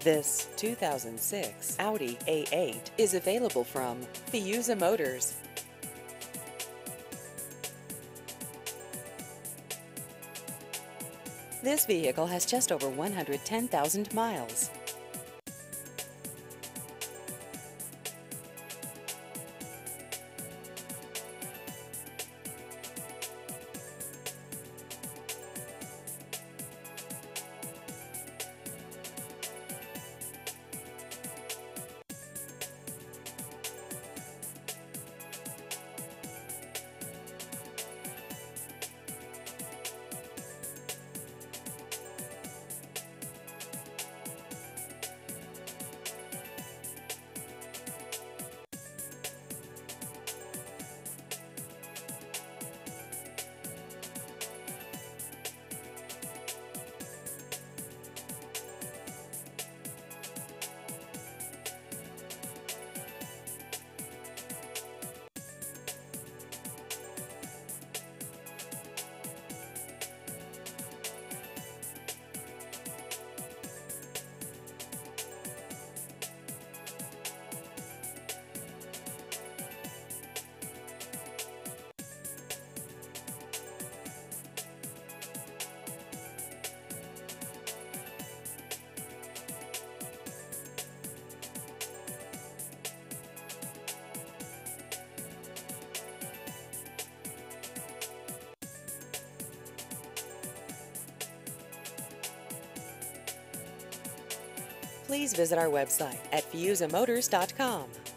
This 2006 Audi A8 is available from Fiuza Motors. This vehicle has just over 110,000 miles. Please visit our website at fiuzamotors.com.